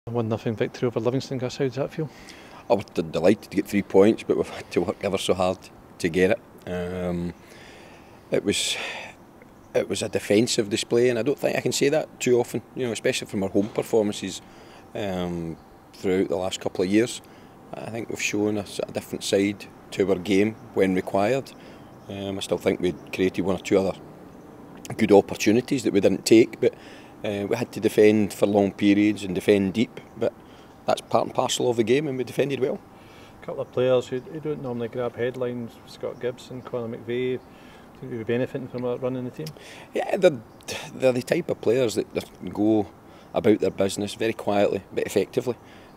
A 1-0 victory over Livingston, Gus, how does that feel? I was delighted to get 3 points, but we've had to work ever so hard to get it. It was a defensive display, and I don't think I can say that too often, especially from our home performances throughout the last couple of years. I think we've shown a sort of different side to our game when required. I still think we created one or two other good opportunities that we didn't take, but we had to defend for long periods and defend deep, but that's part and parcel of the game, and we defended well. A couple of players who don't normally grab headlines, Scott Gibson, Conor McVeigh, think we'll be benefiting from running the team? Yeah, they're the type of players that go about their business very quietly but effectively.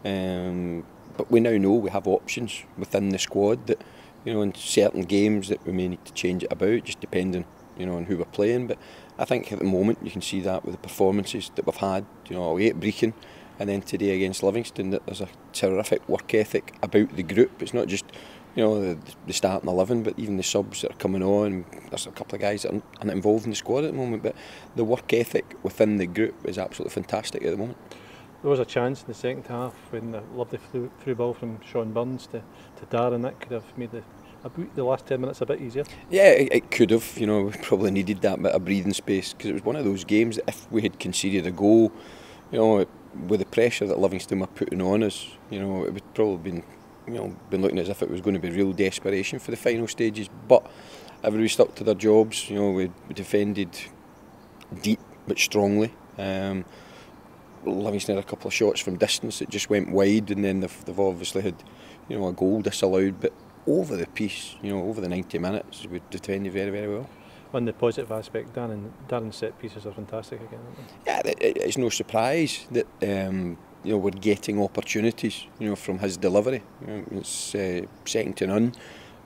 But we now know we have options within the squad that, in certain games that we may need to change it about, just depending, on who we're playing. But I think at the moment you can see that with the performances that we've had, away at Brecon and then today against Livingston, that there's a terrific work ethic about the group. It's not just, the starting 11, but even the subs that are coming on. There's a couple of guys that aren't involved in the squad at the moment, but the work ethic within the group is absolutely fantastic at the moment. There was a chance in the second half when the lovely through ball from Sean Burns to Darren that could have made the last 10 minutes a bit easier. Yeah, it could have. We probably needed that bit of breathing space, because it was one of those games that if we had conceded a goal, with the pressure that Livingston were putting on us, it would probably been looking as if it was going to be real desperation for the final stages. But everybody stuck to their jobs. We defended deep but strongly. Livingston had a couple of shots from distance that just went wide, and then they've obviously had a goal disallowed. But over the piece, over the 90 minutes, we defended very, very well. On the positive aspect, Darren's set pieces are fantastic again, aren't they? Yeah, it's no surprise that we're getting opportunities, from his delivery. It's second to none.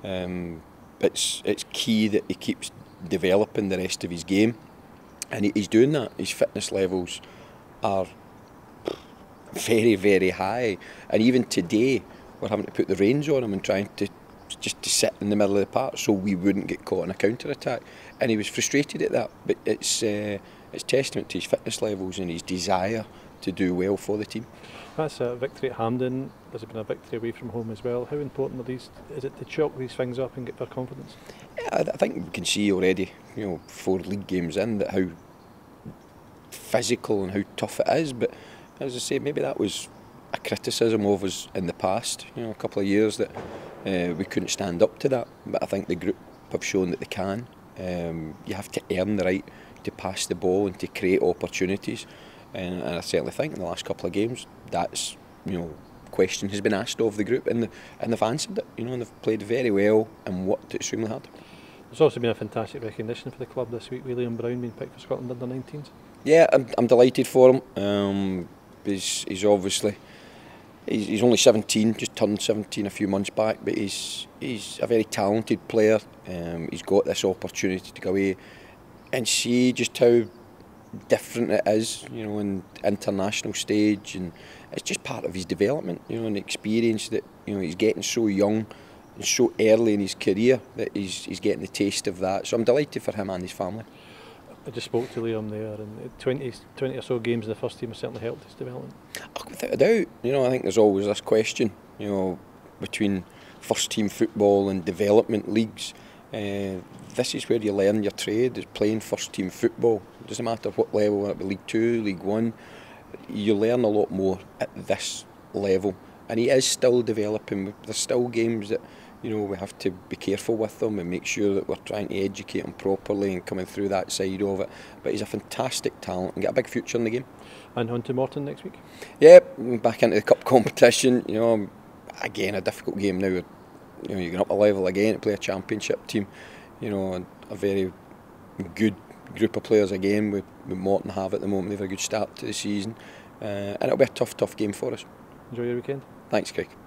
It's key that he keeps developing the rest of his game, and he's doing that. His fitness levels are very, very high, and even today we're having to put the reins on him and trying to sit in the middle of the park so we wouldn't get caught in a counter attack, and he was frustrated at that. But it's testament to his fitness levels and his desire to do well for the team. That's a victory at Hampden. There's been a victory away from home as well. How important are these? Is it to chalk these things up and get their confidence? Yeah, I think we can see already, 4 league games in, that how physical and how tough it is. But as I say, maybe that was a criticism of us in the past, a couple of years, that we couldn't stand up to that. But I think the group have shown that they can. You have to earn the right to pass the ball and to create opportunities, and I certainly think in the last couple of games that's question has been asked of the group, and they've answered it. And they've played very well and worked extremely hard. There's also been a fantastic recognition for the club this week, with Liam Brown being picked for Scotland under-19s. Yeah, I'm delighted for him. He's obviously he's only 17, just turned 17 a few months back, but he's a very talented player. He's got this opportunity to go away and see just how different it is, in international stage, and it's just part of his development, and the experience that he's getting so young and so early in his career, that he's getting the taste of that. So I'm delighted for him and his family. I just spoke to Liam there, and 20 or so games in the first team has certainly helped his development. Oh, without a doubt. I think there's always this question, between first team football and development leagues. This is where you learn your trade, is playing first team football. It doesn't matter what level, whether it be League 2, League 1, you learn a lot more at this level. And he is still developing. There's still games that we have to be careful with them and make sure that we're trying to educate him properly and coming through that side of it. But he's a fantastic talent and got a big future in the game. And on to Morton next week? Yeah, back into the cup competition. Again, a difficult game now. You're going up a level again to play a championship team. A very good group of players again with Morton have at the moment. They've had a good start to the season, and it'll be a tough game for us. Enjoy your weekend. Thanks, Craig.